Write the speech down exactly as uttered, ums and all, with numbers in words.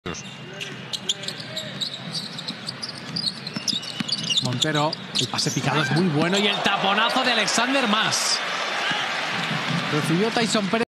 Montero, el pase picado es muy bueno y el taponazo de Alexander Mas. Recibió Tyson Pérez.